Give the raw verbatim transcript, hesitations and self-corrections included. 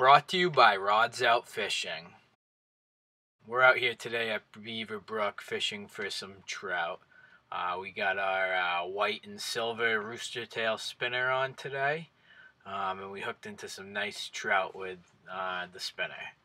Brought to you by Rods Out Fishing. We're out here today at Beaver Brook fishing for some trout. Uh, we got our uh, white and silver rooster tail spinner on today, um, and we hooked into some nice trout with uh, the spinner.